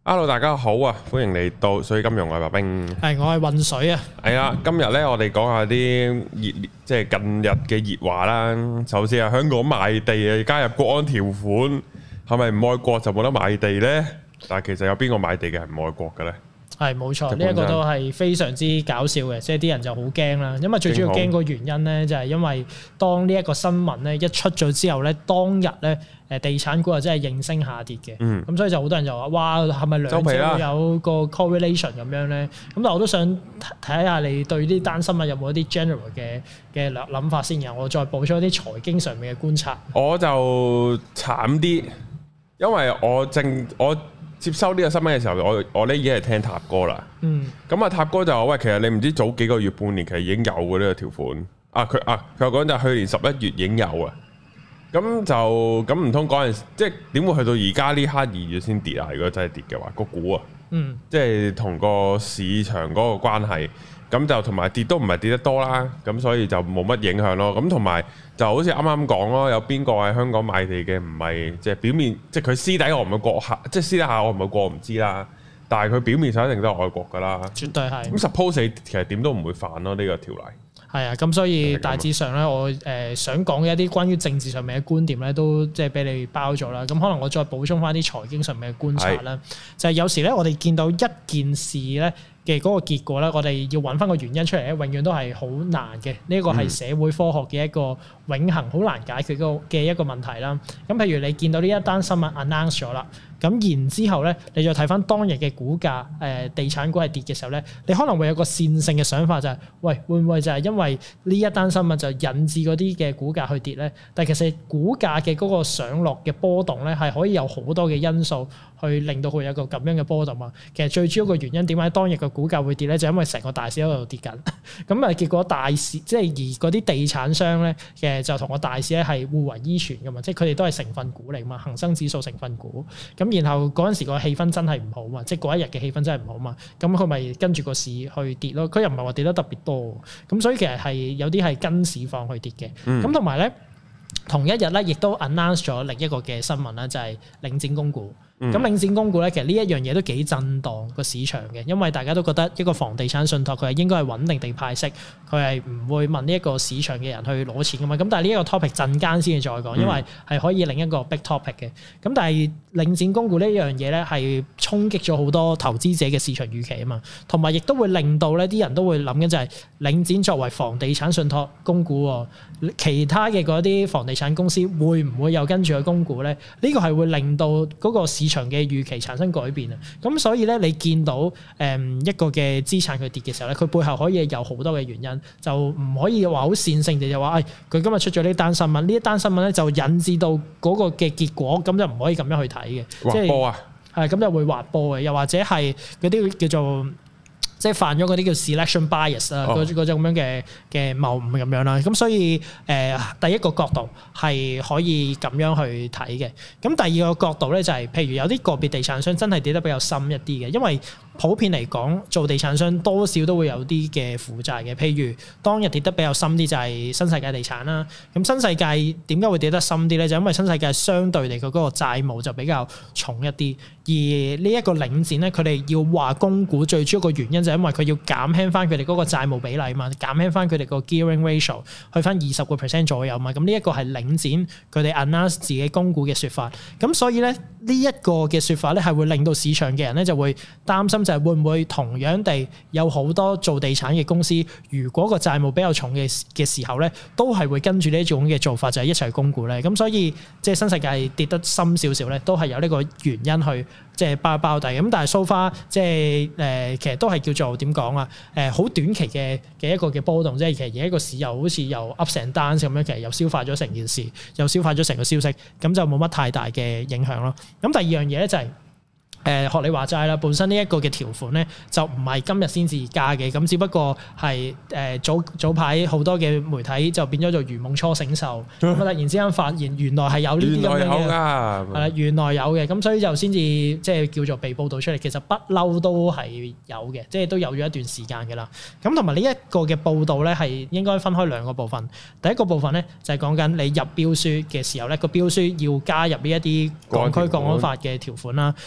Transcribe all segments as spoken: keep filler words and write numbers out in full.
Hello， 大家好啊！歡迎嚟到水金融啊，白兵。 係，我係混水啊。 係啊，今日呢，我哋講下啲熱，即係近日嘅熱話啦。首先係香港賣地啊，加入國安條款，係咪唔愛國就冇得賣地呢？但係其實有邊個買地嘅係唔愛國嘅呢？ 係冇錯，呢一個都係非常之搞笑嘅，即係啲人就好驚啦。因為最主要驚個原因咧，就係因為當呢一個新聞咧一出咗之後咧，當日咧誒地產股啊真係應聲下跌嘅。嗯，咁所以就好多人就話：哇，係咪兩者會有個 correlation 咁樣咧？咁但係我都想睇下你對呢單新聞有冇一啲 general 嘅嘅諗法先，然後我再補充一啲財經上面嘅觀察。 我就慘啲，因為我正我。接收呢個新聞嘅時候，我我呢已經係聽塔哥啦。嗯，咁啊塔哥就話：喂，其實你唔知早幾個月、半年其實已經有嘅呢個條款。啊，佢啊佢講就去年十一月已經有啊。咁就咁唔通嗰陣，即係點會去到而家呢刻二月先跌啊？如果真係跌嘅話，個股啊，嗯，即係同個市場嗰個關係。咁就同埋跌都唔係跌得多啦，咁所以就冇乜影響咯。咁同埋就好似啱啱講咯，有邊個喺香港買地嘅唔係即係表面，即係佢私底我唔係過客，即係私底下我唔係過唔知啦。但係佢表面上一定都係愛國㗎啦， 絕對係。咁 suppose 其實點都唔會犯咯呢個條例。 係啊，咁所以大致上咧，我誒想講嘅一啲關於政治上面嘅觀點咧，都即係俾你包咗啦。咁可能我再補充翻啲財經上面嘅觀察啦，就係有時咧，我哋見到一件事咧嘅嗰個結果咧，我哋要揾翻個原因出嚟咧，永遠都係好難嘅。呢個係社會科學嘅一個永恆好難解決嘅一個問題啦。咁譬如你見到呢一單新聞 announce 咗啦，咁然之後咧，你再睇翻當日嘅股價，誒地產股係跌嘅時候咧，你可能會有個線性嘅想法就係、是，喂，會唔會就係因為呢一單新聞就引致嗰啲嘅股價去跌咧？但係其實股價嘅嗰個上落嘅波動咧，係可以有好多嘅因素去令到佢有一個咁樣嘅波動啊。其實最主要個原因點解當日嘅股價會跌咧，就因為成個大市喺度跌緊，咁啊結果大市即係而嗰啲地產商咧，其實就同個大市咧係互為依存噶嘛，即係佢哋都係成分股嚟嘛，恒生指數成分股。咁然後嗰陣時個氣氛真係唔好嘛，即係嗰一日嘅氣氛真係唔好嘛，咁佢咪跟住個市去跌咯。佢又唔係話跌得特別多，咁所以其實係有啲係跟市況去跌嘅。咁同埋咧，同一日咧亦都 announce 咗另一個嘅新聞啦，就係領展供股。咁、嗯、領展供股咧，其實呢一樣嘢都幾震盪個市場嘅，因為大家都覺得一個房地產信託佢係應該係穩定地派息，佢係唔會問呢一個市場嘅人去攞錢噶嘛。咁但係呢一個 topic 陣間先至再講，因為係可以另一個 big topic 嘅。咁但係領展供股呢一樣嘢咧，係衝擊咗好多投資者嘅市場預期啊嘛，同埋亦都會令到咧啲人都會諗緊就係領展作為房地產信託供股，其他嘅嗰啲房地產公司會唔會又跟住去供股咧？呢、這個係會令到嗰個市場嘅預期產生改變啊！咁所以咧，你見到誒一個嘅資產佢跌嘅時候咧，佢背後可以有好多嘅原因，就唔可以話好線性地就話，誒佢今日出咗呢單新聞，呢一單新聞咧就引致到嗰個嘅結果，咁就唔可以咁樣去睇嘅。 滑波啊！ 係咁就會滑波嘅，又或者係嗰啲叫做。即係犯咗嗰啲叫 selection bias 啊，嗰嗰種咁樣嘅嘅謬誤咁樣啦。咁所以誒、呃，第一個角度係可以咁樣去睇嘅。咁第二個角度咧就係、是，譬如有啲個別地產商真係跌得比較深一啲嘅，因為普遍嚟講，做地產商多少都會有啲嘅負債嘅。譬如當日跌得比較深啲就係新世界地產啦。咁新世界點解會跌得深啲咧？就因為新世界相對嚟佢嗰個債務就比較重一啲。而呢一個領展咧，佢哋要話供股最主要個原因就係因為佢要減輕翻佢哋嗰個債務比例嘛，減輕翻佢哋個 gearing ratio 去翻二十個 percent 左右嘛。咁呢一個係領展佢哋 announce 自己供股嘅説法。咁所以咧呢一個嘅説法咧係會令到市場嘅人咧就會擔心，就係會唔會同樣地有好多做地產嘅公司，如果個債務比較重嘅嘅時候咧，都係會跟住呢一種嘅做法，就係一齊供股咧。咁所以即係新世界跌得深少少咧，都係有呢個原因去。即係包包底咁，但係 so far 即係誒，其實都係叫做點講啊？誒、呃，好短期嘅嘅一個嘅波動，即係其實而家個市又好似又 up and down 咁樣，其實又消化咗成件事，又消化咗成個消息，咁就冇乜太大嘅影響咯。咁第二樣嘢咧就係、是。誒學你話齋啦，本身呢一個嘅條款咧就唔係今日先至加嘅，咁只不過係誒早早排好多嘅媒體就變咗做如夢初醒受，咁突然之間發現原來係有呢啲咁樣嘅，係啦，原來有嘅，咁所以就先至即係叫做被報導出嚟。其實不嬲都係有嘅，即係都有咗一段時間嘅啦。咁同埋呢一個嘅報導咧係應該分開兩個部分。第一個部分咧就係講緊你入標書嘅時候咧，個標書要加入呢一啲港區國安法嘅條款啦。咁但係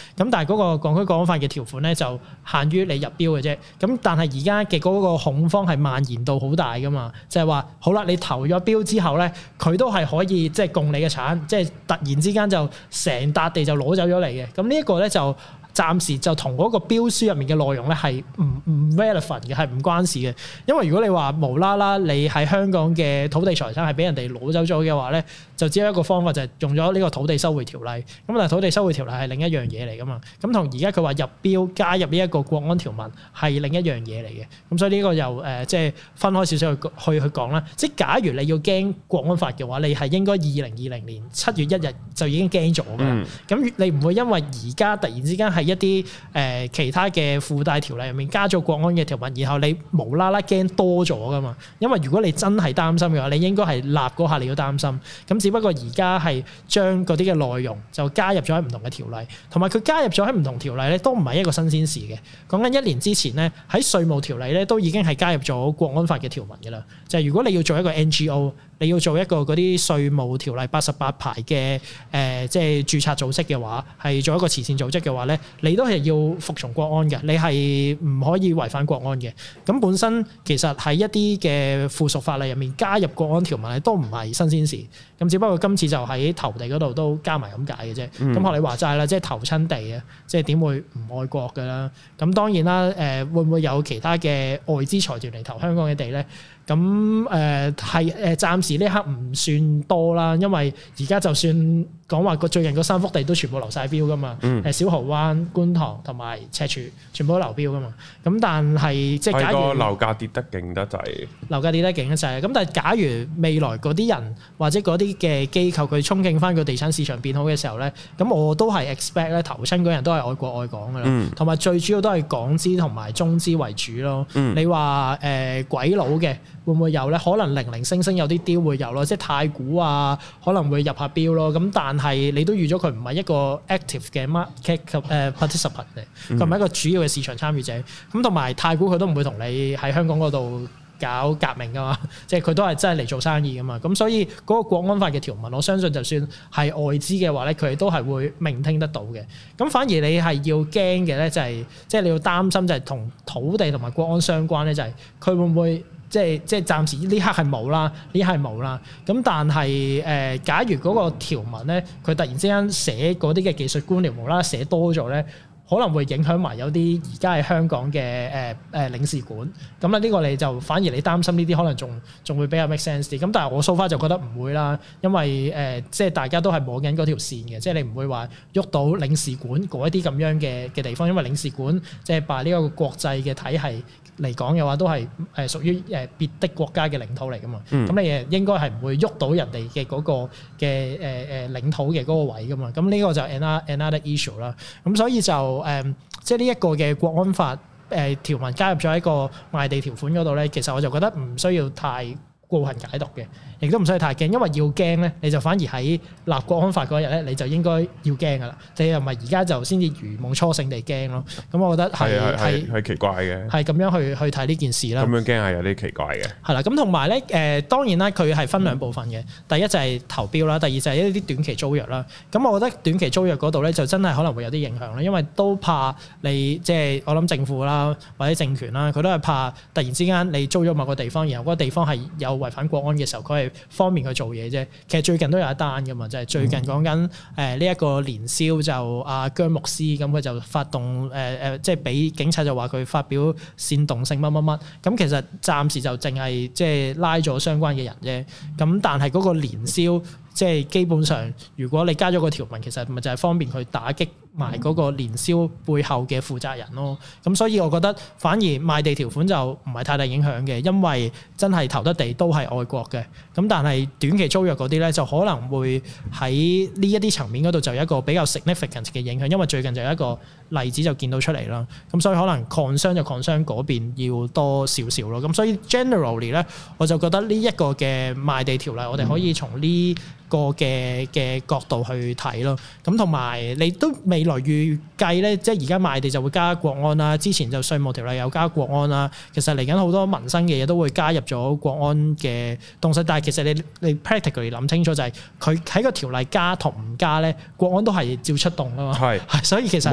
係嗰個港區國安法嘅條款咧就限於你入標嘅啫。咁但係而家嘅嗰個恐慌係蔓延到好大噶嘛，就係話好啦，你投咗標之後咧，佢都係可以即係供你嘅產，即係突然之間就成笪地就攞走咗嚟嘅。咁呢一個咧就暫時就同嗰個標書入面嘅內容咧係唔唔 relevant 嘅，係唔關事嘅。因為如果你話無啦啦你喺香港嘅土地財產係俾人哋攞走咗嘅話咧，就只有一個方法就係用咗呢個土地收回條例。咁但係土地收回條例係另一樣嘢嚟噶嘛。咁同而家佢話入標加入呢一個國安條文係另一樣嘢嚟嘅。咁所以呢個又誒即係分開少少去去去講啦。即係假如你要驚國安法嘅話，你係應該二零二零年七月一日就已經驚咗㗎啦。咁、嗯、你唔會因為而家突然之間係一啲誒、呃、其他嘅附帶條例入面加咗國安嘅條文，然後你無啦啦驚多咗㗎嘛？因為如果你真係擔心嘅話，你應該係立嗰下你要擔心。咁只不過而家係將嗰啲嘅內容就加入咗喺唔同嘅條例，同埋佢加入咗喺唔同條例咧，都唔係一個新鮮事嘅。講緊一年之前咧，喺稅務條例咧都已經係加入咗國安法嘅條文㗎啦。就係、是、如果你要做一個 N G O，你要做一個嗰啲稅務條例八十八牌嘅誒、呃，即係註冊組織嘅話，係做一個慈善組織嘅話咧，你都係要服從國安嘅，你係唔可以違反國安嘅。咁本身其實喺一啲嘅附屬法例入面加入國安條文咧，都唔係新鮮事。咁只不過今次就喺投地嗰度都加埋咁解嘅啫。咁學、嗯、你話齋啦，即係投親地啊，即係點會唔愛國㗎啦？咁當然啦，誒、呃、會唔會有其他嘅外資財團嚟投香港嘅地咧？咁誒係誒暫時呢刻唔算多啦，因為而家就算講話個最近嗰三幅地都全部流晒標噶嘛，誒、嗯、小蠔灣、觀塘同埋赤柱全部都流標噶嘛。咁但係即係假如個樓價跌得勁得滯， 樓價跌得勁得滯。咁但係假如未來嗰啲人或者嗰啲嘅機構佢憧憬翻個地產市場變好嘅時候咧，咁我都係 expect 咧投親嗰人都係愛國愛港噶啦，同埋、嗯、最主要都係港資同埋中資為主咯。嗯、你話誒、呃、鬼佬嘅會唔會有咧？可能零零星星有啲 deal 會有咯，即係太古啊，可能會入下標咯。咁但係你都預咗佢唔係一個 active 嘅 market 誒 participant 嚟，佢唔係一個主要嘅市場參與者。咁同埋太古佢都唔會同你喺香港嗰度搞革命噶嘛，即係佢都係真係嚟做生意噶嘛。咁所以嗰個國安法嘅條文，我相信就算係外資嘅話咧，佢哋都係會聆聽得到嘅。咁反而你係要驚嘅咧，就係即係你要擔心就係同土地同埋國安相關咧，就係佢會唔會？即係即係暫時呢刻係冇啦，呢刻係冇啦。咁但係誒、呃，假如嗰個條文咧，佢突然之間寫嗰啲嘅技術官僚無啦啦寫多咗咧，可能會影響埋有啲而家喺香港嘅誒誒領事館。咁咧呢個你就反而你擔心呢啲可能仲仲會比較 make sense 啲。咁但係我 so far 就覺得唔會啦，因為誒、呃、即係大家都係摸緊嗰條線嘅，即係你唔會話喐到領事館嗰一啲咁樣嘅嘅地方，因為領事館即係把呢個國際嘅體系嚟講嘅話，都係誒屬於誒別的國家嘅領土嚟噶嘛。咁、嗯、你誒應該係唔會喐到人哋嘅嗰個嘅誒誒領土嘅嗰個位噶嘛。咁呢個就 another another issue 啦。咁所以就誒、呃，即係呢一個嘅國安法誒、呃、條文加入咗喺個賣地條款嗰度咧，其實我就覺得唔需要太過分解讀嘅，亦都唔需要太驚，因為要驚咧，你就反而喺立國安法嗰日咧，你就應該要驚噶啦。你又唔係而家就先至如夢初醒地驚咯。咁我覺得係係係奇怪嘅， 係咁樣去去睇呢件事啦。咁樣驚係有啲奇怪嘅。係啦， 咁同埋咧誒，當然啦，佢係分兩部分嘅。第一就係投標啦，第二就係一啲短期租約啦。咁我覺得短期租約嗰度咧，就真係可能會有啲影響啦，因為都怕你即係我諗政府啦或者政權啦，佢都係怕突然之間你租咗某個地方，然後嗰個地方係有違反國安嘅時候，佢係方便佢做嘢啫。其實最近都有一單噶嘛，就係、是、最近講緊誒呢一個年宵就阿姜牧師咁，佢就發動誒誒、呃，即係俾警察就話佢發表煽動性乜乜乜。咁其實暫時就淨係即係拉咗相關嘅人啫。咁但係嗰個年宵即係基本上，如果你加咗個條文，其實咪就係方便佢打擊埋嗰個年宵背後嘅負責人咯。咁所以我覺得反而賣地條款就唔係太大影響嘅，因為真係投得地都係愛國嘅。咁但係短期租約嗰啲咧，就可能會喺呢一啲層面嗰度就有一個比較 significant 嘅影響，因為最近就有一個例子就見到出嚟啦。咁所以可能 concern 就 concern 嗰邊要多少少咯。咁所以 generally 咧，我就覺得呢一個嘅賣地條例，我哋可以從呢個嘅嘅角度去睇咯。咁同埋你都未來預計咧，即係而家賣地就會加國安啦，之前就稅務條例有加國安啦。其實嚟緊好多民生嘅嘢都會加入咗國安嘅東西，但係其實你你 practically 諗清楚就係佢喺個條例加同唔加咧，國安都係照出動噶嘛。係，所以其實冇分別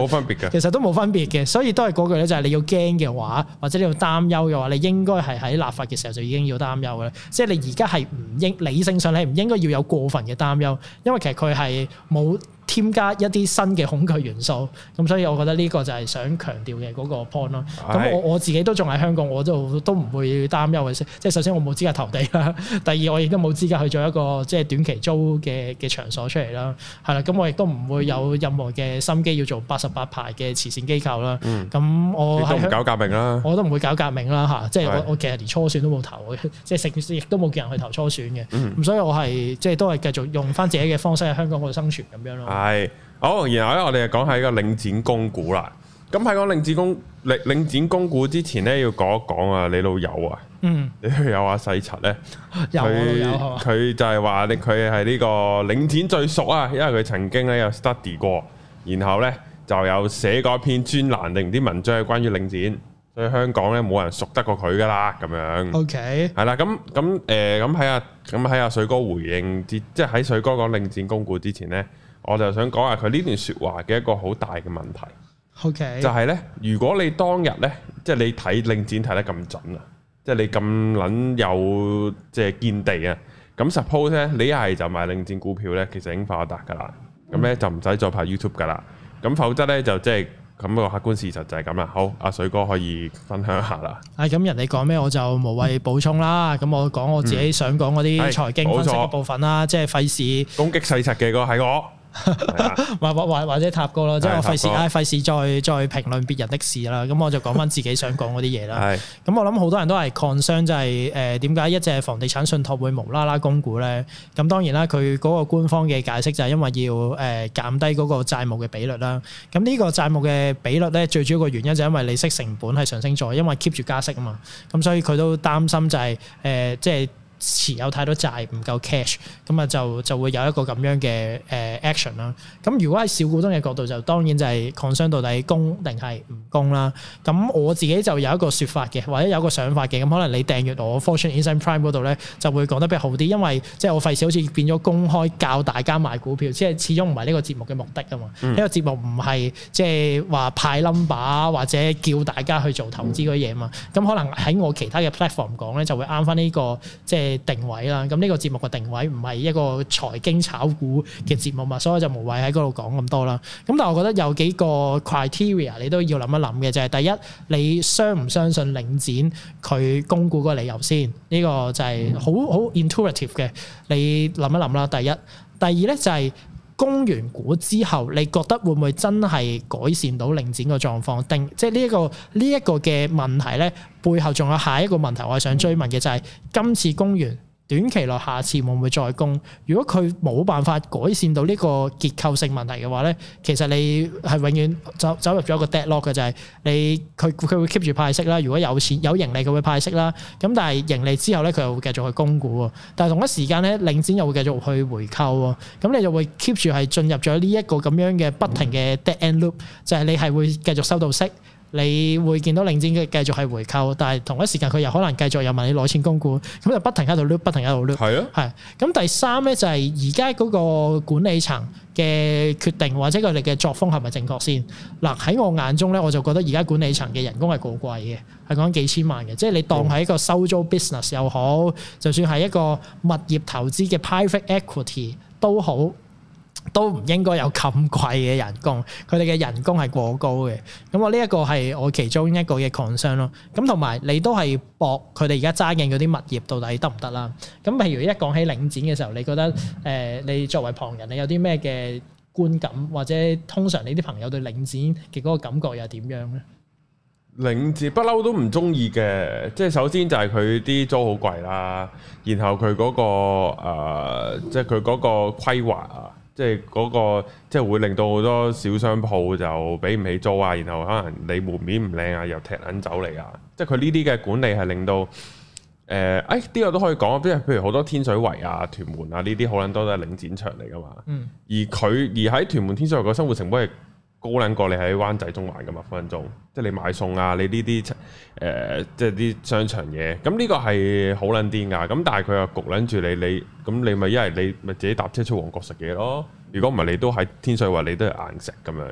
嘅， 其實都冇分別嘅，所以都係嗰句咧，就係你要驚嘅話，或者你要擔憂嘅話，你應該係喺立法嘅時候就已經要擔憂嘅啦。即係你而家係唔應理性上，你係唔應該要有過分嘅擔憂，因為其實佢係冇添加一啲新嘅恐懼元素，咁所以我覺得呢個就係想強調嘅嗰個 point 咯。咁我我自己都仲喺香港，我都都唔會擔憂嘅。即係首先我冇資格投地啦，第二我亦都冇資格去做一個即係短期租嘅嘅場所出嚟啦。係啦，咁我亦都唔會有任何嘅心機要做八十八牌嘅慈善機構啦。咁、嗯、我都唔搞革命啦， 我都唔會搞革命啦嚇。即係我我其實連初選都冇投嘅，即係食亦都冇叫人去投初選嘅。咁、嗯、所以我係即係都係繼續用翻自己嘅方式喺香港嗰度生存咁樣咯。 係好，然後咧我哋就講下呢個領展供股啦。咁喺講領展供領領展供股之前咧，要講一講啊，你老友啊，嗯，你老友阿細柒咧，佢佢就係話你佢係呢個領展最熟啊，因為佢曾經咧有 study 過，然後咧就有寫過一篇專欄定啲文章係關於領展，所以香港咧冇人熟得過佢噶啦，咁樣。OK，係啦，咁咁誒，咁喺阿咁喺阿水哥回應之，即係喺水哥講領展供股之前咧。我就想講下佢呢段説話嘅一個好大嘅問題，Okay. 就係呢：如果你當日呢，即係你睇領展睇得咁準啊，即係你咁撚有即係見地啊，咁 suppose 呢，你一係就買領展股票呢，其實已經發達㗎啦，咁呢、嗯、就唔使再拍 YouTube 㗎啦，咁否則呢，就即係咁個客觀事實就係咁啦。好，阿水哥可以分享下啦。啊， 咁人哋講咩我就無謂補充啦。咁我講我自己想講嗰啲財經分析嘅部分啦，嗯、即係費事攻擊細柒嘅個係我。 或或或者塔哥咯，即係我費事唉，費事再再評論別人的事啦。咁我就講翻自己想講嗰啲嘢啦。咁我諗好多人都係 concern 就係誒點解一隻房地產信託會無啦啦供股咧？咁當然啦，佢嗰個官方嘅解釋就係因為要誒減低嗰個債務嘅比率啦。咁呢個債務嘅比率咧，最主要個原因就係因為利息成本係上升咗，因為 keep 住加息啊嘛。咁所以佢都擔心就係、是、誒、呃、即係。持有太多債唔夠 cash， 咁啊就就會有一個咁樣嘅誒 action 啦。咁如果喺小股東嘅角度，就當然就係 concern 到底供定係唔供啦。咁我自己就有一個説法嘅，或者有一個想法嘅。咁可能你訂閱我 Fortune Insight Prime 嗰度咧，就會講得比較好啲，因為即係我費事好似變咗公開教大家買股票，即係始終唔係呢個節目嘅目的啊嘛。呢、嗯、個節目唔係即係話派 number 或者叫大家去做投資嗰啲嘢嘛。咁、嗯、可能喺我其他嘅 platform 講咧，就會啱翻呢個即係。定位啦，咁呢個節目嘅定位唔係一個財經炒股嘅節目嘛，所以就無謂喺嗰度講咁多啦。咁但係我覺得有幾個 criteria 你都要諗一諗嘅，就係、是、第一，你相唔相信領展佢供股個理由先？呢、這個就係好好 intuitive 嘅，你諗一諗啦。第一，第二咧就係、是。供完股之後，你覺得會唔會真係改善到領展個狀況？定即係呢一個呢一個嘅問題咧，背後仲有下一個問題，我係想追問嘅就係、是、今次供完，短期內下次會唔會再供？如果佢冇辦法改善到呢個結構性問題嘅話咧，其實你係永遠走走入咗一個 deadlock 嘅，就係、是、你佢佢會 keep 住派息啦。如果有錢有盈利，佢會派息啦。咁但係盈利之後咧，佢又會繼續去供股喎。但係同一時間咧，領展又會繼續去回購喎。咁你就會 keep 住係進入咗呢一個咁樣嘅不停嘅 dead end loop，就係你係會繼續收到息。你會見到領展嘅繼續係回購，但係同一時間佢又可能繼續又問你攞錢供股，咁就不停喺度 loop， 不停喺度 loop。係啊，係。咁第三咧就係而家嗰個管理層嘅決定或者佢哋嘅作風係咪正確先？嗱，喺我眼中咧，我就覺得而家管理層嘅人工係過貴嘅，係講幾千萬嘅，即係你當係一個收租 business 又好，就算係一個物業投資嘅 private equity 都好。都唔應該有咁貴嘅人工，佢哋嘅人工係過高嘅。咁我呢一個係我其中一個嘅 concern 咯。咁同埋你都係搏佢哋而家揸緊嗰啲物業到底得唔得啦？咁譬如一講起領展嘅時候，你覺得誒、呃、你作為旁人，你有啲咩嘅觀感，或者通常你啲朋友對領展嘅嗰個感覺又係點樣咧？ 領展不嬲都唔中意嘅，即係首先就係佢啲租好貴啦，然後佢嗰、嗰個、呃、即係佢嗰個規劃啊。即係嗰個，即係會令到好多小商鋪就俾唔起租啊，然後可能你門面唔靚啊，又踢撚走嚟啊！即係佢呢啲嘅管理係令到誒，誒呢個都可以講，即係譬如好多天水圍啊、屯門啊呢啲好撚多都係領展場嚟噶嘛。嗯。而佢而喺屯門天水圍個生活成本係高撚過你喺灣仔中環噶嘛，分分鐘。即係你買餸啊，你呢啲誒即係啲商場嘢，咁呢個係好撚癲㗎。咁但係佢又焗撚住你，你咁你咪一係你咪自己搭車出旺角食嘢咯。如果唔係你都喺天水圍，你都係硬食咁樣。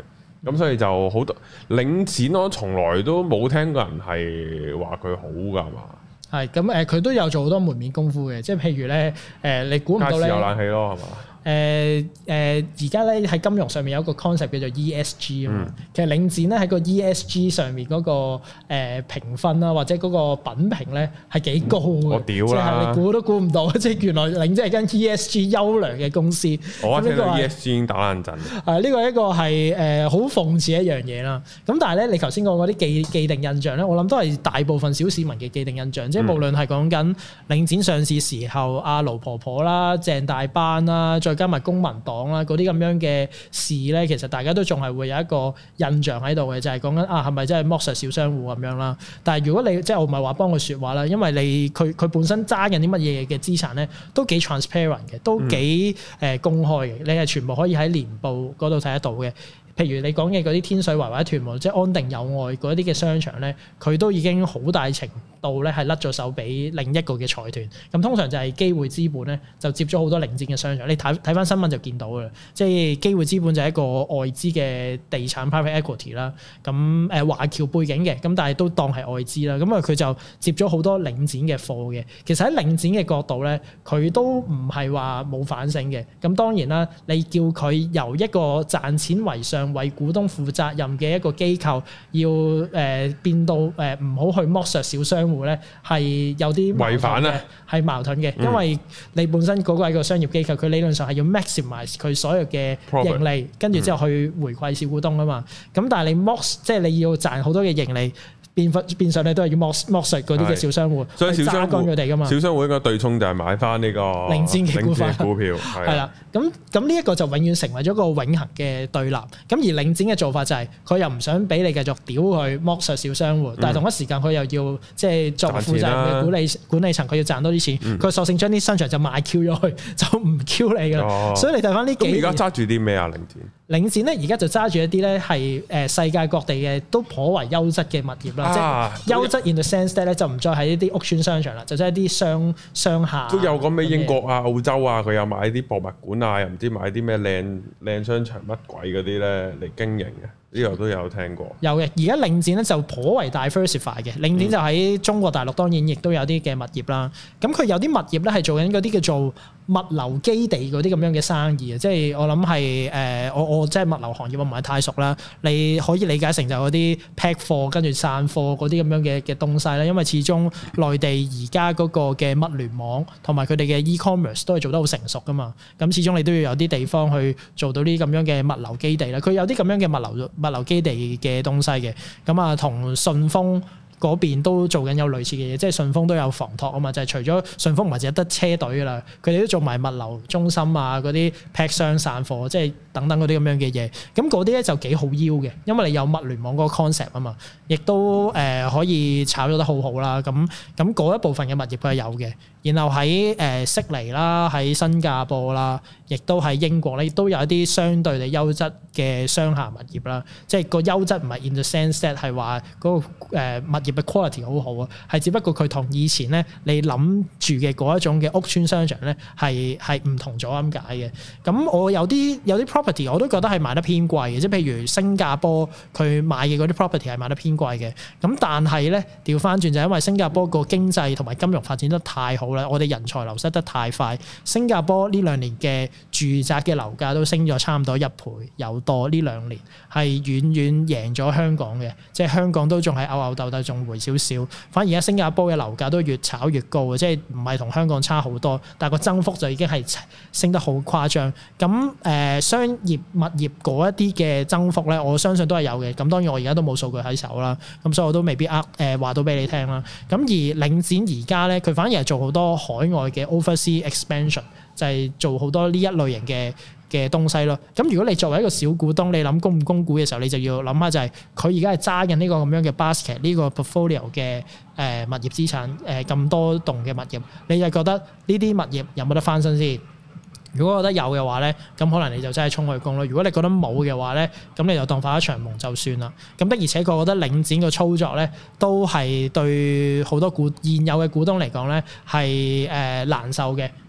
咁所以就好多領展，我從來都冇聽過人係話佢好㗎嘛。 係咁誒，佢都有做好多門面功夫嘅，即係譬如咧誒，你估唔到咧， 有冷氣咯，係嘛？ 誒誒，而家咧喺金融上面有一個 concept 叫做 E S G 啊嘛。嗯、其實領展咧喺個 E S G 上面嗰、那個誒、呃、評分啦，或者嗰個品評咧係幾高嘅。我屌啦！即係你估都估唔到，即係原來領展係間 E S G 優良嘅公司。 我一聽到 E S G 已經打冷震。 係呢個一個係誒好諷刺一樣嘢啦。咁但係咧，你頭先講嗰啲既既定印象咧，我諗都係大部分小市民嘅既定印象。即係、嗯、無論係講緊領展上市時候，阿盧婆婆啦、鄭大班啦，再加埋公民黨啦，嗰啲咁樣嘅事咧，其實大家都仲係會有一個印象喺度嘅，就係講緊啊，係咪真係剝削小商戶咁樣啦？但係如果你即係我唔係話幫佢説話啦，因為你佢佢本身揸緊啲乜嘢嘅資產咧，都幾 transparent 嘅，都幾誒公開嘅，你係全部可以喺年報嗰度睇得到嘅。譬如你講嘅嗰啲天水圍或者屯門，即係安定友愛嗰啲嘅商場咧，佢都已經好大程度咧係甩咗手俾另一個嘅財團。咁通常就係機會資本咧就接咗好多領展嘅商場。你睇睇翻新聞就見到嘅，即係機會資本就係一個外資嘅地產 private equity 啦。咁誒華僑背景嘅，咁但係都當係外資啦。咁啊佢就接咗好多領展嘅貨嘅。其實喺領展嘅角度咧，佢都唔係話冇反省嘅。咁當然啦，你叫佢由一個賺錢為上，為股東負責任嘅一個機構，要誒、呃、變到誒唔好去剝削小商戶咧，係有啲違反啊，係矛盾嘅，嗯、因為你本身嗰個係一個商業機構，佢理論上係要 maximize 佢所有嘅盈利，跟住之後去回饋小股東啊嘛。咁、嗯、但係你剝，即係你要賺好多嘅盈利。變變相咧都係要剝剝削嗰啲嘅小商戶， 所以小商戶佢哋噶嘛。 小商戶應該對沖就係買翻呢個領展嘅股份股票， 係啦。咁咁呢一個就永遠成為咗個永恆嘅對立。咁而領展嘅做法就係、是、佢又唔想俾你繼續屌佢剝削小商戶，嗯、但係同一時間佢又要即係作為負責任嘅管理管理層，佢要賺多啲錢，佢、嗯、索性將啲商場就賣 Q 咗去，就唔 Q 你噶啦。哦、所以你睇翻呢幾年， 而家揸住啲咩啊？領展領展咧而家就揸住一啲咧係誒世界各地嘅都頗為優質嘅物業啦，啊、即係優質 in the sense that 咧就唔再係一啲屋邨商場啦，就即係一啲商商廈都有講咩英國啊、澳洲啊，佢有買啲博物館啊，又唔知買啲咩靚靚商場乜鬼嗰啲咧嚟經營嘅。呢個都有聽過，有嘅。而家領展咧就頗為 diversify 嘅，領展就喺中國大陸當然亦都有啲嘅物業啦。咁佢有啲物業咧係做緊嗰啲叫做物流基地嗰啲咁樣嘅生意啊，即係我諗係誒我我即係物流行業我唔係太熟啦。你可以理解成就嗰啲 pack 貨跟住散貨嗰啲咁樣嘅嘅東西啦。因為始終內地而家嗰個嘅物聯網同埋佢哋嘅 e-commerce 都係做得好成熟噶嘛。咁始終你都要有啲地方去做到啲咁樣嘅物流基地啦。佢有啲咁樣嘅物流物流基地嘅東西嘅，咁啊同順豐嗰邊都做緊有類似嘅嘢，即係順豐都有房託啊嘛，就係、是、除咗順豐唔係淨係得車隊噶啦，佢哋都做埋物流中心啊，嗰啲 pack 箱散貨，即係等等嗰啲咁樣嘅嘢。咁嗰啲咧就幾好腰嘅，因為你有物聯網嗰個 concept 啊嘛，亦都誒、呃、可以炒咗得好好啦。咁咁嗰一部分嘅物業佢係有嘅。然後喺誒悉尼啦，喺新加坡啦，亦都喺英國咧，亦都有一啲相對地優質嘅商廈物業啦。即係個優質唔係 in the sense that 係話嗰個物業嘅 quality 好好啊，係只不過佢同以前咧你諗住嘅嗰一種嘅屋邨商場咧係係唔同咗咁解嘅。咁我有啲有啲 property 我都覺得係賣得偏貴嘅，即係譬如新加坡佢買嘅嗰啲 property 係賣得偏貴嘅。咁但係咧調翻轉就係因為新加坡個經濟同埋金融發展得太好。我哋人才流失得太快，新加坡呢兩年嘅住宅嘅樓價都升咗差唔多一倍有多，呢兩年係遠遠贏咗香港嘅，即係香港都仲係吽吽鬥鬥仲回少少，反而而家新加坡嘅樓價都越炒越高嘅，即係唔係同香港差好多，但係個增幅就已經係升得好誇張。咁誒、呃、商業物業嗰一啲嘅增幅咧，我相信都係有嘅。咁當然我而家都冇數據喺手啦，咁所以我都未必呃誒話到俾你聽啦。咁而領展而家咧，佢反而係做好多海外嘅 overseas expansion， 就係做好多呢一類型嘅嘅東西咯。咁如果你作為一個小股東，你諗供唔供股嘅時候，你就要諗下就係佢而家係揸緊呢個咁樣嘅 basket， 呢個 portfolio 嘅誒物業資產誒咁多棟嘅物業，你就覺得呢啲物業有冇得翻身先？如果覺得有嘅話咧，咁可能你就真係衝去供咯。如果你覺得冇嘅話咧，咁你就當發一場夢就算啦。咁的而且確，我覺得領展個操作咧，都係對好多股現有嘅股東嚟講咧係誒難受嘅。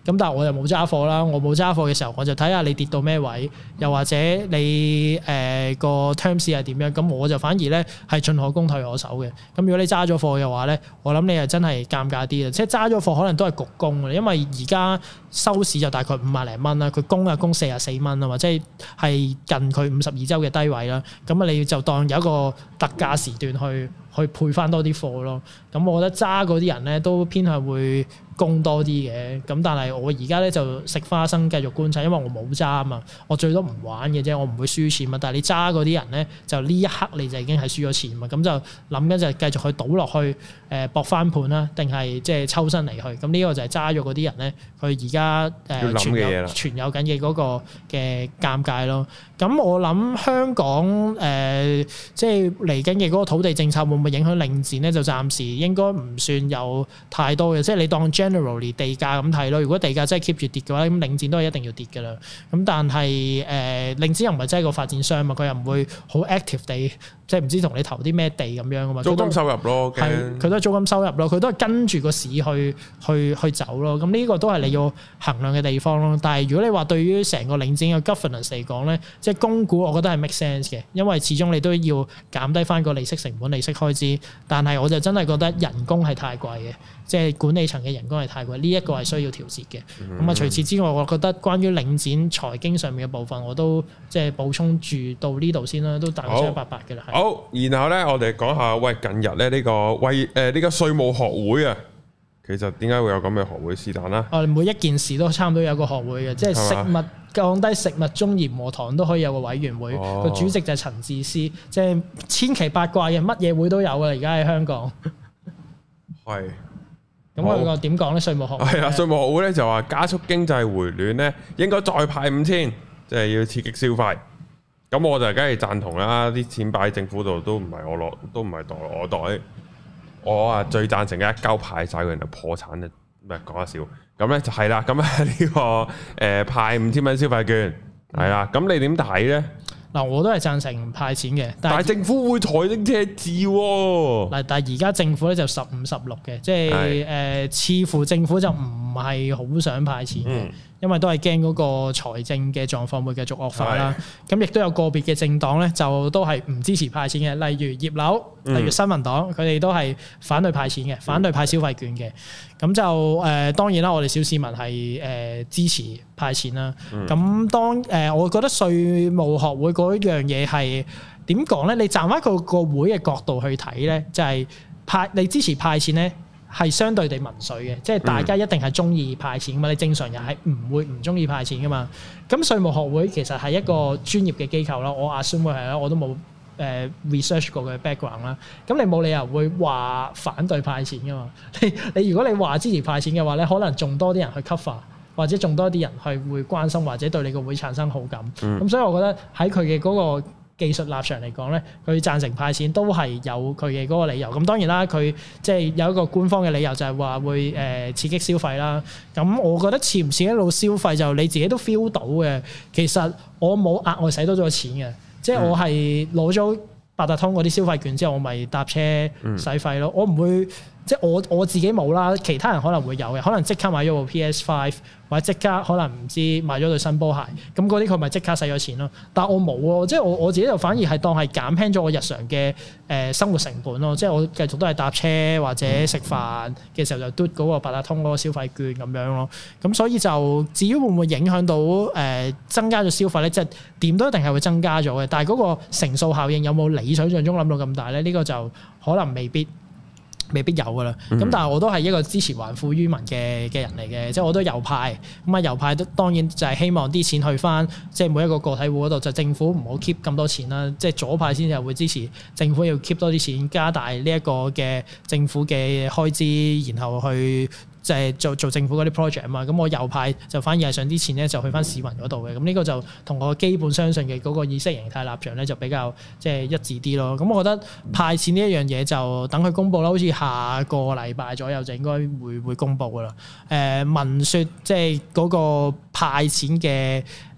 咁但係我又冇揸貨啦，我冇揸貨嘅時候，我就睇下你跌到咩位，又或者你誒、呃、個 terms 係點樣，咁我就反而咧係進可攻退可守嘅。咁如果你揸咗貨嘅話咧，我諗你係真係尷尬啲嘅，即係揸咗貨可能都係焗供嘅，因為而家收市就大概五萬零蚊啦，佢供啊供四十四蚊啊嘛，即係係近佢五十二週嘅低位啦。咁啊你就當有一個特價時段去去配翻多啲貨咯。咁我覺得揸嗰啲人咧都偏向會供多啲嘅。咁但係我而家咧就食花生繼續觀察，因為我冇揸啊嘛，我最多唔玩嘅啫，我唔會輸錢嘛。但係你揸嗰啲人咧，就呢一刻你就已經係輸咗錢嘛。咁就諗緊就繼續去賭落去誒搏翻盤啦，定係即係抽身離去。咁呢個就係揸咗嗰啲人咧，佢而家誒存有存有緊嘅嗰個嘅尷尬咯。咁我諗香港誒、呃、即係嚟緊嘅嗰個土地政策會唔會影響領展咧？就暫時應該唔算有太多嘅，即係你當 generally 地價咁睇咯。如果地價真係 keep 住跌嘅話，咁領展都係一定要跌㗎啦。咁但係誒、呃、領展又唔係真係個發展商嘛，佢又唔會好 active 地即係唔知同你投啲咩地咁樣㗎嘛。 租金收入咯， 係佢都係租金收入咯，佢都係跟住個市去去去走咯。咁呢個都係你要衡量嘅地方咯。但係如果你話對於成個領展嘅 governance 嚟講咧，即係供股，我覺得係 make sense 嘅，因為始終你都要減低翻個利息成本、利息開支。但係我就真係覺得人工係太貴嘅，即係管理層嘅人工係太貴，呢一個係需要調節嘅。咁啊，除此之外，我覺得關於領展財經上面嘅部分，我都即係補充住到呢度先啦，都大概七七八八嘅啦。 好，然後咧，我哋講下喂，近日咧呢個為誒呢個稅務學會啊，其實點解會有咁嘅學會？是但啦， 我哋每一件事都差唔多有個學會嘅，即係食物降低食物中鹽和糖都可以有個委員會，個、哦、主席就係陳智思，即係千奇百怪嘅乜嘢會都有啊！而家喺香港係咁，我個點講咧？稅務學會係啊， 稅務學會咧就話加速經濟回暖咧，應該再派五千，即係要刺激消費。咁我就梗係贊同啦，啲錢擺喺政府度都唔係我攞，都唔係袋我袋。我啊最贊成嘅一交派晒佢人就破產咧，唔係講下笑。咁咧就係啦，咁啊呢個誒、呃、派五千蚊消費券係啦，咁、嗯、你點睇咧？ 嗱，我都係贊成派錢嘅， 但係政府會財政赤字喎。 嗱，但係而家政府咧就十五十六嘅，即係誒、呃，似乎政府就唔係好想派錢嘅。嗯，因為都係驚嗰個財政嘅狀況會繼續惡化啦。咁亦都有個別嘅政黨咧，就都係唔支持派錢嘅，例如葉劉，例如新民黨，佢哋都係反對派錢嘅，反對派消費券嘅。咁就誒、呃、當然啦，我哋小市民係誒、呃、支持派錢啦。咁、嗯、當誒、呃，我覺得稅務學會嗰樣嘢係點講咧？你站翻個個會嘅角度去睇咧，就係、是、派你支持派錢咧，係相對地民粹嘅，即係大家一定係中意派錢噶嘛。你正常人係唔會唔中意派錢噶嘛。咁稅務學會其實係一個專業嘅機構啦，我 assume 會係啦，我都冇誒 research 過佢嘅 background 啦。咁你冇理由會話反對派錢噶嘛？你你如果你話支持派錢嘅話咧，可能仲多啲人去 cover，或者仲多啲人去會關心或者對你個會產生好感。咁、嗯、所以我覺得喺佢嘅嗰個技術立場嚟講咧，佢贊成派錢都係有佢嘅嗰個理由。咁當然啦，佢即係有一個官方嘅理由就係話會誒刺激消費啦。咁我覺得似唔似一路消費就你自己都 feel 到嘅。其實我冇額外使多咗錢嘅，即係我係攞咗八達通嗰啲消費券之後，我咪搭車使費咯。我唔會即係我我自己冇啦，其他人可能會有嘅，可能即刻買咗部 P S 五，或者即刻可能唔知買咗對新波鞋，咁嗰啲佢咪即刻使咗錢咯。但係我冇喎，即係我我自己就反而係當係減輕咗我日常嘅誒生活成本咯。即係我繼續都係搭車或者食飯嘅時候就嘟嗰個八達通嗰個消費券咁樣咯。咁所以就至於會唔會影響到誒、呃、增加咗消費咧？即係點都一定係會增加咗嘅。但係嗰個乘數效應有冇你想象中諗到咁大咧？呢、呢個就可能未必。未必有噶啦，咁但係我都係一個支持還富於民嘅嘅人嚟嘅，即係我都右派，咁啊右派都當然就係希望啲錢去翻即係每一個個體戶嗰度，就政府唔好 keep 咁多錢啦，即係左派先至會支持政府要 keep 多啲錢，加大呢一個嘅政府嘅開支，然後去即係做做政府嗰啲 project 啊嘛。咁我右派就反而係想啲錢咧就去翻市民嗰度嘅，咁呢個就同我基本相信嘅嗰個意識形態立場咧就比較即係一致啲咯。咁我覺得派錢呢一樣嘢就等佢公佈啦，好似下個禮拜左右就應該會會公佈噶啦。誒、呃、聞説即係嗰個派錢嘅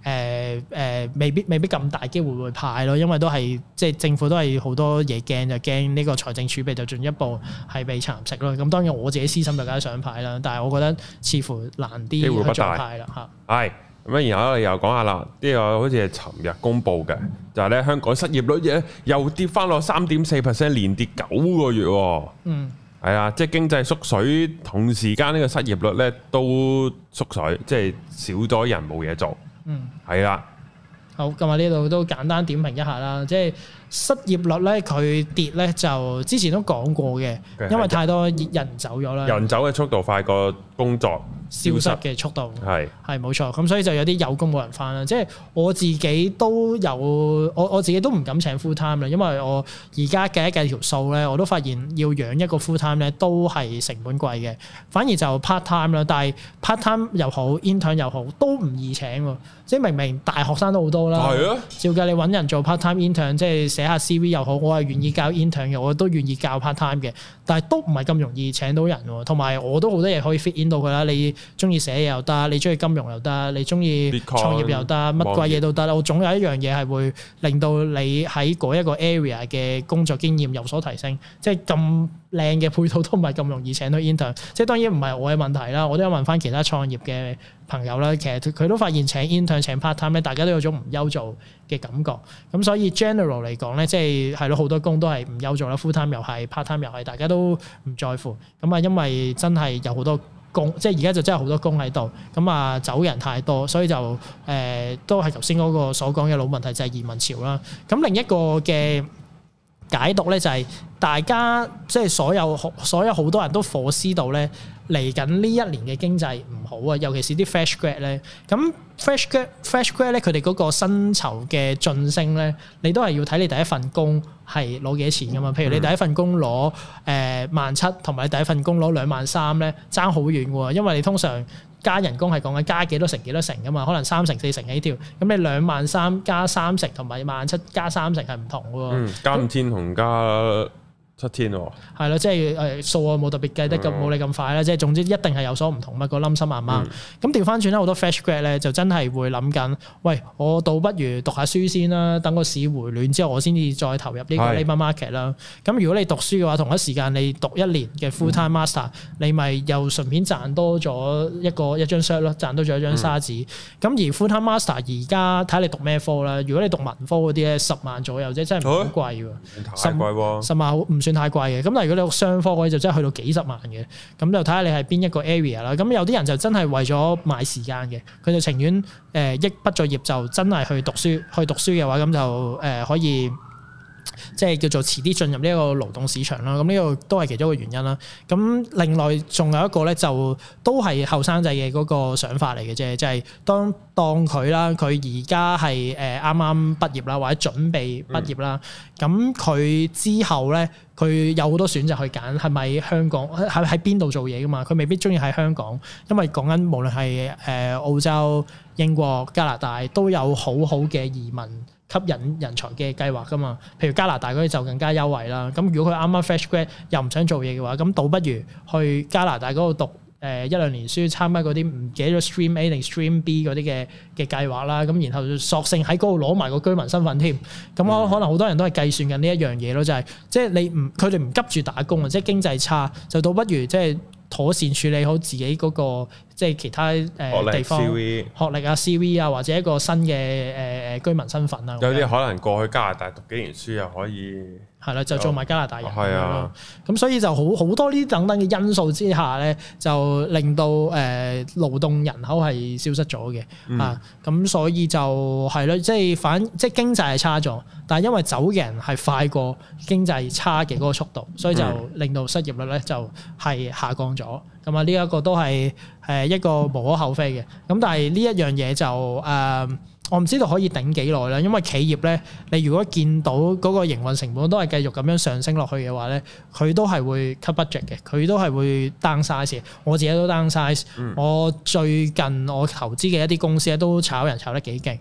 誒誒未必未必咁大機會會派咯，因為都係即係政府都係好多嘢驚，就驚呢個財政儲備就進一步係被蠶食咯。咁當然我自己私心就梗係想派啦，但係我覺得似乎難啲去再派啦嚇。係咁然後我哋又講下啦，呢個好似係尋日公布嘅，就係咧香港失業率嘢又跌翻落三點四 percent， 連跌九個月喎。嗯，係啊，即係經濟縮水，同時間呢個失業率咧都縮水，即係少咗人冇嘢做。嗯，係啦。 好，咁啊呢度都簡單點評一下啦，即係失業率咧佢跌咧就之前都講過嘅，因為太多人走咗啦。 人走嘅速度快過工作消失嘅速度， 係係冇錯，咁所以就有啲有工冇人返啦。即係我自己都有，我我自己都唔敢請 full time 啦，因為我而家計一計條數咧，我都發現要養一個 full time 咧都係成本貴嘅，反而就 part time 啦。但係 part time 又好 intern 又好，都唔易請喎。即係明明大學生都好多啦，係啊，照計你揾人做 part time intern， 即係寫下 C V 又好，我係願意教 intern 嘅，我都願意教 part time 嘅，但係都唔係咁容易請到人喎。同埋我都好多嘢可以 fit in 到佢啦，你中意寫嘢又得，你中意金融又得，你中意創業又得，乜鬼嘢都得。我總有一樣嘢係會令到你喺嗰一個 area 嘅工作經驗有所提升。即係咁靚嘅配套都唔係咁容易請到 intern。即係當然唔係我嘅問題啦，我都有問翻其他創業嘅朋友啦，其實佢都發現請 intern 請 part time 咧，大家都有種唔憂做嘅感覺。咁所以 general 嚟講咧，即係係咯，好多工都係唔憂做啦 ，full time 又係 part time 又係，大家都唔在乎。咁啊，因為真係有好多工，即係而家就真係好多工喺度。咁啊，走人太多，所以就誒、呃、都係頭先嗰個所講嘅老問題，就係移民潮啦。咁另一個嘅解讀咧就係大家即係所有所有好多人都火絲到咧，嚟緊呢一年嘅經濟唔好啊，尤其是啲 fresh grad 咧。咁 fresh grad fresh grad 咧，佢哋嗰個薪酬嘅晉升咧，你都係要睇你第一份工係攞幾多錢噶嘛。譬如你第一份工攞誒萬七，同埋你第一份工攞兩萬三咧，爭好遠喎。因為你通常加人工係講緊加幾多成幾多成噶嘛，可能三成四成起跳。咁你兩萬三加三成同埋萬七加三成係唔同嘅喎。嗯， 加五千同加七天喎， 係咯，即係誒數我冇特別計得咁冇你咁快啦，即係總之一定係有所唔同嘛，個冧心阿媽。咁調翻轉咧，好多 fresh grad 咧就真係會諗緊，喂，我倒不如讀下書先啦，等個市回暖之後，我先至再投入呢個 labour market 啦。咁如果你讀書嘅話，同一時間你讀一年嘅 full time master，嗯、你咪又順便賺多咗一個一張 cert 咯，賺多咗一張沙紙。咁、嗯、而 full time master 而家睇你讀咩科啦，如果你讀文科嗰啲咧，十萬左右啫，真係唔好貴喎， 太貴喎， 十萬好唔算太貴嘅。咁但係如果你讀商科嗰啲就真係去到幾十萬嘅，咁就睇下你係邊一個 area 啦。咁有啲人就真係為咗買時間嘅，佢就情願誒一畢咗業就真係去讀書，去讀書嘅話咁就誒、呃、可以。即係叫做遲啲進入呢一個勞動市場啦，咁呢個都係其中一個原因啦。咁另外仲有一個咧，就都係後生仔嘅嗰個想法嚟嘅啫，就係、是、當當佢啦，佢而家係誒啱啱畢業啦，或者準備畢業啦，咁佢、嗯、之後咧，佢有好多選擇去揀，係咪香港喺喺邊度做嘢噶嘛？佢未必中意喺香港，因為講緊無論係誒澳洲、英國、加拿大都有好好嘅移民吸引人才嘅計劃噶嘛，譬如加拿大嗰啲就更加優惠啦。咁如果佢啱啱 fresh grad 又唔想做嘢嘅話，咁倒不如去加拿大嗰度讀誒一兩年書，參加嗰啲唔記得咗 stream A 定 stream B 嗰啲嘅嘅計劃啦。咁然後索性喺嗰度攞埋個居民身份添。咁我可能好多人都係計算緊呢一樣嘢咯，就係即係你唔佢哋唔急住打工啊，即係經濟差就倒不如即係妥善處理好自己嗰個即係其他誒地方學歷啊 C V 啊，或者一個新嘅誒誒居民身份啊。 有啲可能過去加拿大讀幾年書又可以係啦，就做埋加拿大人係啊。 咁所以就好好多呢啲等等嘅因素之下咧，就令到誒勞動人口係消失咗嘅、嗯、啊。咁所以就係咯，即係反即係經濟係差咗，但係因為走嘅人係快過經濟差嘅嗰個速度，所以就令到失業率咧就係下降咗。咁啊，呢一個都係誒一個無可厚非嘅。咁但係呢一樣嘢就誒、呃，我唔知道可以頂幾耐啦。因為企業咧，你如果見到嗰個營運成本都係繼續咁樣上升落去嘅話咧，佢都係會 cut budget 嘅，佢都係會 downsize。我自己都 downsize。嗯、我最近我投資嘅一啲公司咧都炒人炒得幾勁。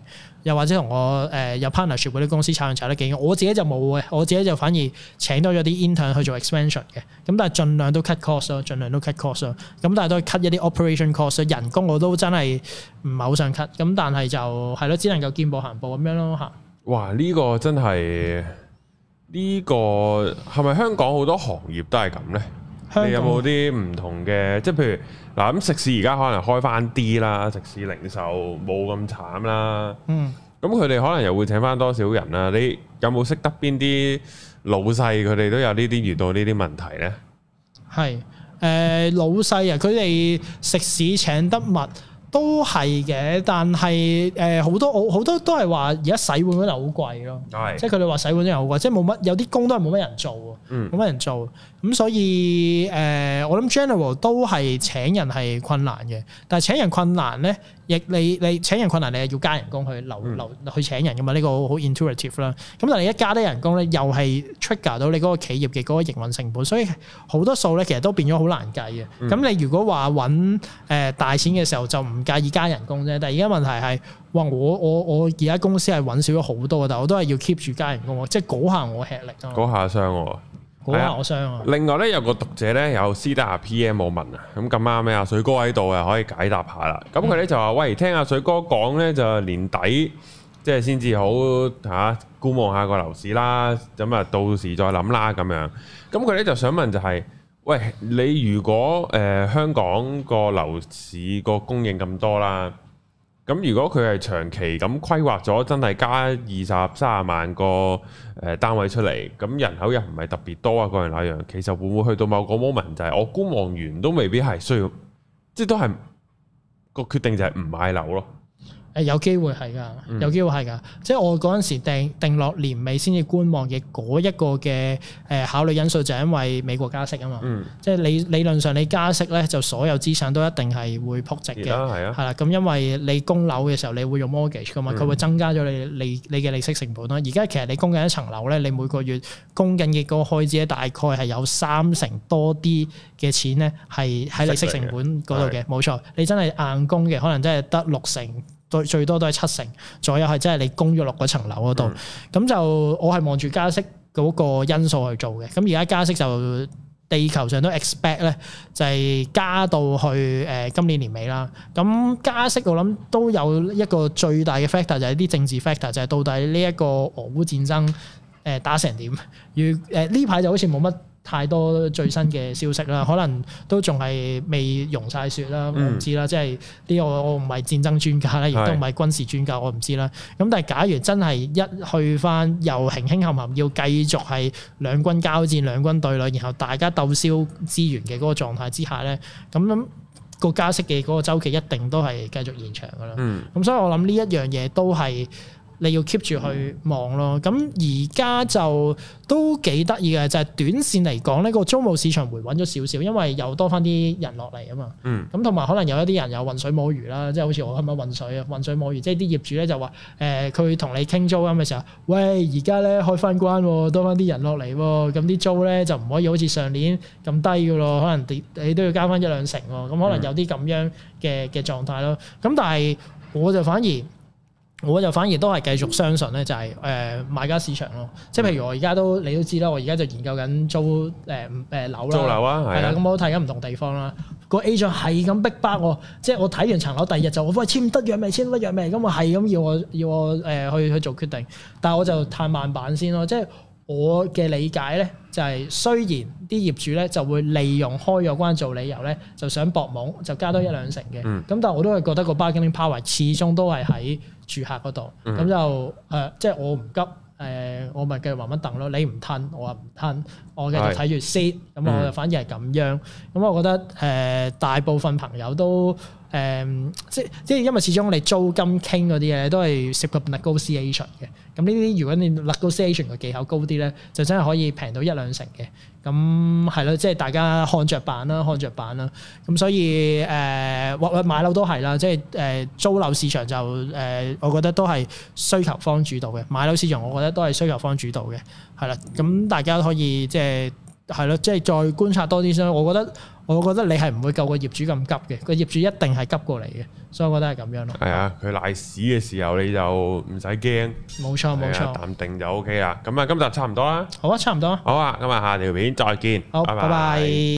又或者同我誒、呃、有 partnership 嗰啲公司炒人炒得幾勁，我自己就冇嘅，我自己就反而請多咗啲 intern 去做 expansion 嘅，咁但係盡量都 cut cost 咯，盡量都 cut cost 咯，咁但係都係 cut 一啲 operation cost， 人工我都真係唔係好想 cut， 咁但係就係咯，只能夠見步行步咁樣咯嚇。哇！ 呢、這個真係呢、這個係咪香港好多行業都係咁咧？你有冇啲唔同嘅，即係譬如嗱咁食肆而家可能開翻啲啦，食肆零售冇咁慘啦。嗯。咁佢哋可能又會請翻多少人啦？你有冇識得邊啲老細佢哋都有呢啲遇到呢啲問題咧？ 係誒、呃、老細啊，佢哋食肆請得密。都係嘅，但係誒好多好多都係話而家洗碗嗰度好貴咯， 係即係佢哋話洗碗真係好貴，即係冇乜有啲工都係冇乜人做，冇乜、嗯、人做，咁所以誒、呃、我諗 general 都係請人係困難嘅，但係請人困難咧，亦你你請人困難你係要加人工去留留、嗯、去請人噶嘛，呢、這個好 intuitive 啦。咁但係你一加低人工咧，又係 trigger 到你嗰個企業嘅嗰個營運成本，所以好多數咧其實都變咗好難計嘅。咁、嗯、你如果話揾誒大錢嘅時候就唔介意加人工啫，但係而家問題係，哇！我我我而家公司係揾少咗好多，但係我都係要 keep 住加人工，即係嗰下我吃力啊！ 嗰下傷喎， 嗰下我傷啊！ 另外咧有個讀者咧有私底下 P M 我問啊，咁咁啱咩阿水哥喺度啊，可以解答下啦。咁佢咧就話：喂，聽阿水哥講咧，就年底即係先至好嚇觀望下個樓市啦，咁啊到時再諗啦咁樣。咁佢咧就想問就係、是。喂，你如果誒、呃、香港個樓市個供應咁多啦，咁如果佢係長期咁規劃咗，真係加二十三十萬個誒、呃、單位出嚟，咁人口又唔係特別多啊，嗰樣那樣，其實會唔會去到某個 moment 就係我觀望完都未必係需要，即係都係個決定就係唔買樓咯。 誒有機會係㗎，有機會係㗎，嗯、即係我嗰陣時定定落年尾先至觀望嘅嗰一個嘅誒考慮因素就係因為美國加息啊嘛，嗯、即係理理論上你加息咧就所有資產都一定係會撲值嘅，係啊，係啦，咁因為你供樓嘅時候你會用 mortgage 㗎嘛，佢、嗯、會增加咗你利你嘅利息成本啦。而家其實你供緊一層樓咧，你每個月供緊嘅嗰個開支咧，大概係有三成多啲嘅錢咧係喺利息成本嗰度嘅，冇錯。你真係硬供嘅，可能真係得六成。最多都係七成左右，係真係你供咗落嗰層樓嗰度。咁、嗯、就我係望住加息嗰個因素去做嘅。咁而家加息就地球上都 expect 咧，就係加到去誒今年年尾啦。咁加息我諗都有一個最大嘅 factor 就係啲政治 factor，就係到底呢一個俄烏戰爭誒打成點？如誒呢排就好似冇乜太多最新嘅消息啦，可能都仲係未溶晒雪啦，我唔知啦。嗯、即係呢個我唔係戰爭專家啦，亦都唔係軍事專家，我唔知啦。咁但係假如真係一去翻又輕輕冚冚，要繼續係兩軍交戰、兩軍對壘，然後大家鬥燒資源嘅嗰個狀態之下咧，咁咁個加息嘅嗰個週期一定都係繼續延長噶啦。咁、嗯、所以我諗呢一樣嘢都係你要 keep 住去望咯，咁而家就都幾得意嘅，就係、是、短線嚟講呢個租務市場回穩咗少少，因為又多翻啲人落嚟啊嘛。嗯。咁同埋可能有一啲人有渾水摸魚啦，即係好似我咁樣渾水啊，渾水摸魚，即係啲業主咧就話誒，佢同你傾租金嘅時候，喂，而家咧開翻關，多翻啲人落嚟喎，咁啲租咧就唔可以好似上年咁低噶咯，可能你你都要加翻一兩成喎，咁可能有啲咁樣嘅嘅狀態咯。咁但係我就反而。我就反而都係繼續相信咧，就係誒買家市場咯。即係譬如我而家都你都知啦，我而家就研究緊租誒誒樓啦。租樓啊，係啦。咁我都睇緊唔同地方啦。個 agent 係咁逼迫我，即係我睇完層樓第二日就我喂簽得約未？簽得約未？咁我係咁要我要我誒去去做決定。但係我就太慢板先咯。即係我嘅理解咧，就係雖然啲業主咧就會利用開咗關做理由咧，就想搏懵，就加多一兩成嘅。咁、嗯、但係我都係覺得個 bargaining power 始終都係喺住客嗰度，咁、嗯、就誒、呃，即係我唔急，誒、呃，我咪繼續慢慢等咯。你唔吞，我話唔吞，我繼續睇住 sit，咁我就反而係咁樣。咁、嗯、我覺得誒、呃，大部分朋友都誒、呃，即即係因為始終你租金傾嗰啲嘢都係涉及 negotiation 嘅。咁呢啲如果你 negotiation 嘅技巧高啲咧，就真係可以平到一兩成嘅。咁係咯，即係大家看着辦啦，看着辦啦。咁所以誒，或、呃、買樓都係啦，即係誒、呃、租樓市場就誒、呃，我覺得都係需求方主導嘅。買樓市場我覺得都係需求方主導嘅，係啦。咁大家都可以即係係咯，即係再觀察多啲先。我覺得我覺得你係唔會夠個業主咁急嘅，個業主一定係急過嚟嘅，所以我覺得係咁樣咯。 係啊，佢賴屎嘅時候你就唔使驚。 冇錯冇錯， 淡定就 O K 啦。咁啊，今集差唔多啦。 好啊，差唔多。 好啊，咁啊，下條片再見。 好，拜拜。